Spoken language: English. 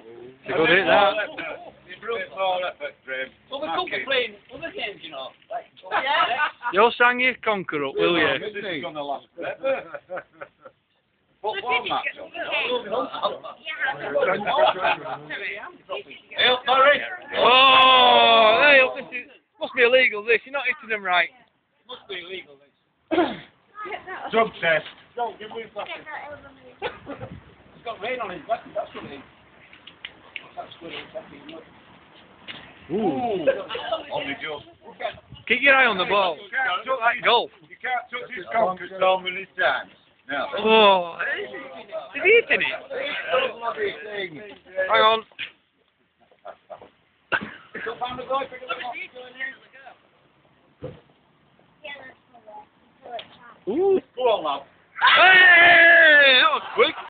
It's a good hit, that. Well, we could be playing other games, you know. Like, You'll sang your conker up, will you? This is going to last forever. Football match. Hey, sorry. Oh, hey, this is, must be illegal, this. You're not hitting them right. Must be illegal, this. Drug test. Don't give me that. It's got rain on his back, that's what it is. That's what it is. Ooh. Only just. Keep your eye on the ball. Goal. You can't touch his conkers so many times. No. Oh, is he hitting it? Hang on. Ooh. Go on, lad. Hey, that was quick.